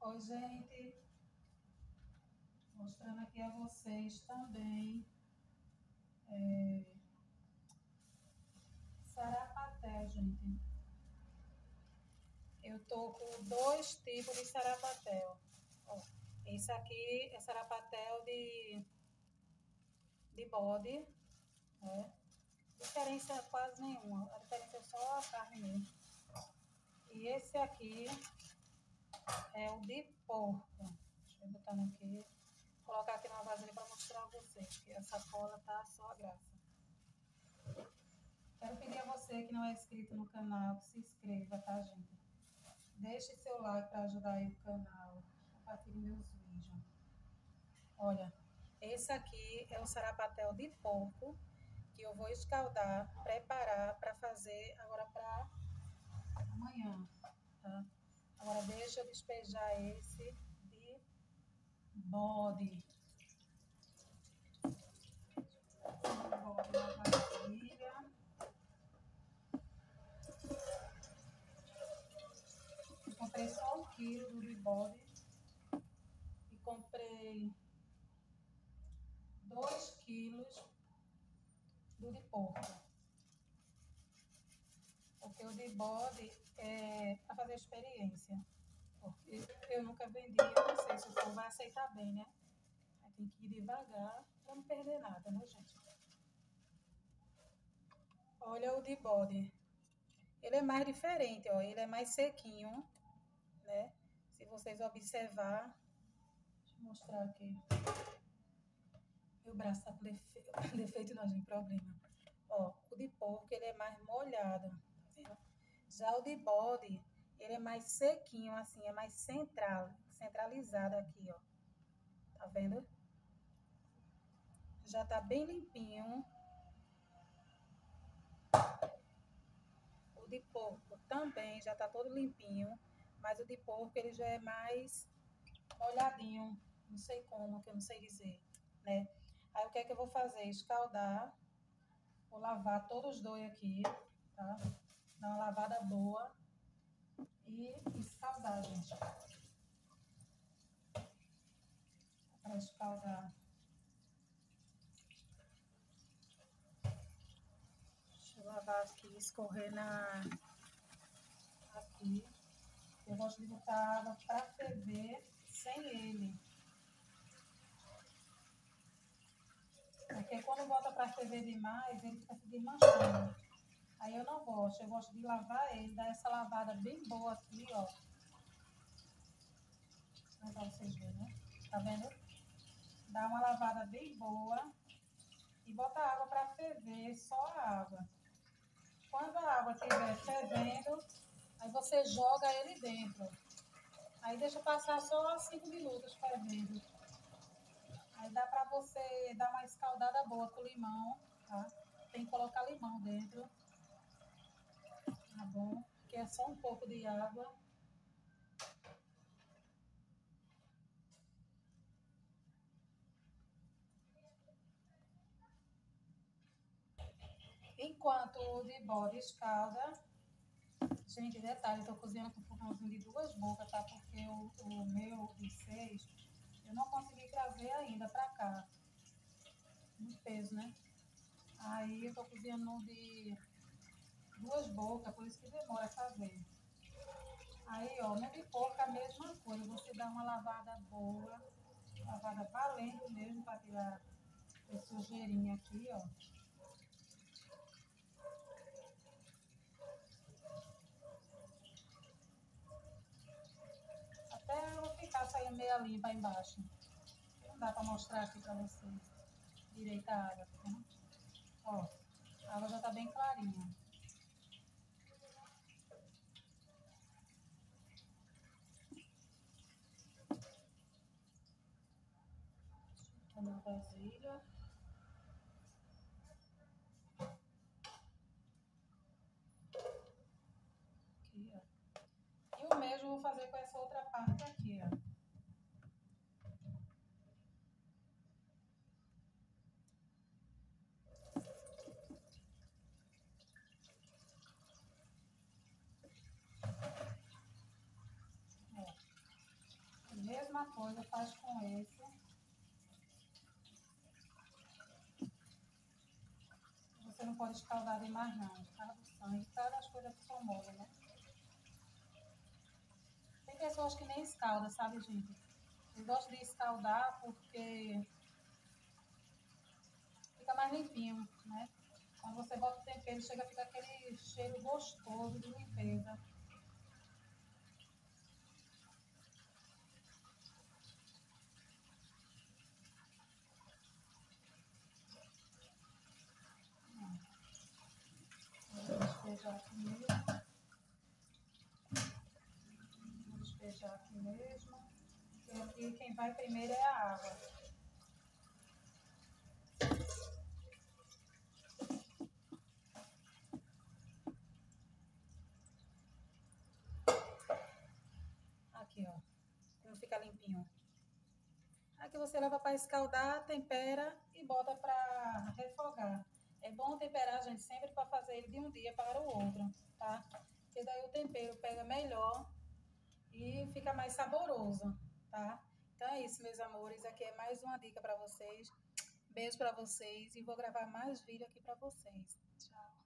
Oi, gente, mostrando aqui a vocês também sarapatel, gente. Eu tô com dois tipos de sarapatel. Ó, esse aqui é sarapatel de bode, né? Diferença quase nenhuma, a diferença é só a carne mesmo. E esse aqui é o de porco. Deixa eu botar aqui. Vou colocar aqui numa vasilha para mostrar a vocês, que a sacola tá só a graça. Quero pedir a você que não é inscrito no canal, que se inscreva, tá, gente? Deixe seu like para ajudar aí o canal. Compartilhe meus vídeos. Olha, esse aqui é o sarapatel de porco, que eu vou escaldar, preparar para fazer agora para amanhã, tá? Agora deixa eu despejar esse de bode. Bode na vasilha. Eu comprei só 1 quilo do de bode e comprei 2 quilos do de porco. Porque o de bode é para fazer experiência. Porque eu nunca vendi, eu não sei se o povo vai aceitar bem, né? Aí tem que ir devagar para não perder nada, né, gente? Olha o de bode. Ele é mais diferente, ó. Ele é mais sequinho, né? Se vocês observar. Deixa eu mostrar aqui. Meu braço tá com defeito. Defeito não, gente, problema. Ó, o de porco, ele é mais molhado, tá vendo? Já o de bode, ele é mais sequinho, assim, é mais centralizado aqui, ó. Tá vendo? Já tá bem limpinho. O de porco também já tá todo limpinho, mas o de porco ele já é mais molhadinho, não sei como, que eu não sei dizer, né? Aí o que é que eu vou fazer? Escaldar, vou lavar todos os dois aqui, tá? Dar uma lavada boa e escaldar, gente. Para escaldar. Deixa eu lavar aqui, escorrer aqui. Eu gosto de botar água para ferver sem ele. Porque quando bota para ferver demais, ele fica se desmanchando. Aí eu não gosto. Eu gosto de lavar ele, dar essa lavada bem boa aqui, ó. Pra vocês verem, né? Tá vendo? Dá uma lavada bem boa e bota a água para ferver, só a água. Quando a água estiver fervendo, aí você joga ele dentro. Aí deixa passar só 5 minutos fervendo. Aí dá pra você dar uma escaldada boa com limão, tá? Tem que colocar limão dentro. Tá bom? Que é só um pouco de água. Enquanto o de bode escalda, gente, detalhe, eu tô cozinhando com fogãozinho de 2 bocas, tá? Porque o meu de 6, eu não consegui trazer ainda pra cá. Muito peso, né? Aí eu tô cozinhando no de 2 bocas, por isso que demora a fazer. Aí, ó, no de porco a mesma coisa, você dá uma lavada boa, lavada valendo mesmo, pra tirar esse sujeirinho aqui, ó. Até ela ficar saindo meio limpa embaixo. Não dá pra mostrar aqui pra vocês direito a água, tá vendo? Ó, a água já tá bem clarinha. Tá na vasilha. Aqui, ó. E o mesmo eu vou fazer com essa outra parte aqui, ó. Mesma coisa faz com esse. Você não pode escaldar demais não, por causa do sangue, por causa das coisas que são mole, né? Tem pessoas que nem escaldam, sabe, gente? Eu gosto de escaldar porque fica mais limpinho, né? Quando você bota o tempero, chega a ficar aquele cheiro gostoso de limpeza. Vou despejar aqui mesmo. Vou despejar aqui mesmo. E aqui quem vai primeiro é a água. Aqui, ó. Como fica limpinho. Aqui você leva para escaldar, tempera e bota para refogar. É bom temperar, gente, sempre para fazer ele de um dia para o outro, tá? Porque daí o tempero pega melhor e fica mais saboroso, tá? Então é isso, meus amores. Aqui é mais uma dica para vocês. Beijo para vocês e vou gravar mais vídeo aqui para vocês. Tchau.